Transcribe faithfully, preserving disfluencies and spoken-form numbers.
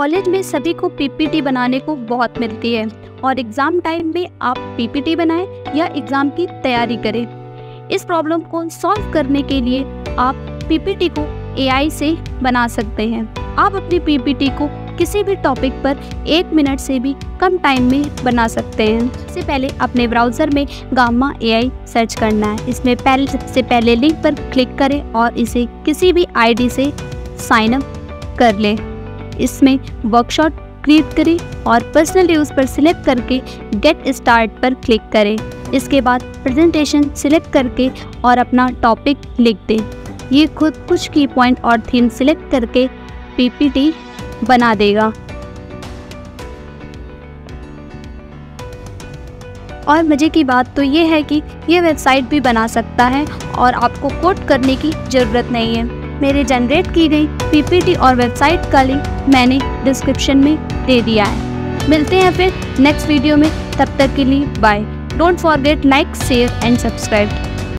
College में सभी को पीपीटी बनाने को बहुत मिलती है और एग्ज़ाम टाइम में आप पीपीटी बनाएं या एग्ज़ाम की तैयारी करें। इस प्रॉब्लम को सॉल्व करने के लिए आप पीपीटी को एआई से बना सकते हैं। आप अपनी पीपीटी को किसी भी टॉपिक पर एक मिनट से भी कम टाइम में बना सकते हैं। सबसे पहले अपने ब्राउज़र में गामा एआई सर्च करना है। इसमें पहले सबसे पहले लिंक पर क्लिक करें और इसे किसी भी आईडी से साइन अप कर लें। इसमें वर्कशॉप क्रिएट करें और पर्सनल यूज़ पर सिलेक्ट करके गेट स्टार्ट पर क्लिक करें। इसके बाद प्रेजेंटेशन सिलेक्ट करके और अपना टॉपिक लिख दें। ये खुद कुछ की पॉइंट और थीम सिलेक्ट करके पीपीटी बना देगा। और मज़े की बात तो ये है कि ये वेबसाइट भी बना सकता है और आपको कोड करने की ज़रूरत नहीं है। मेरे जनरेट की गई पीपीटी और वेबसाइट का लिंक मैंने डिस्क्रिप्शन में दे दिया है। मिलते हैं फिर नेक्स्ट वीडियो में, तब तक के लिए bye. Don't forget like, share and subscribe.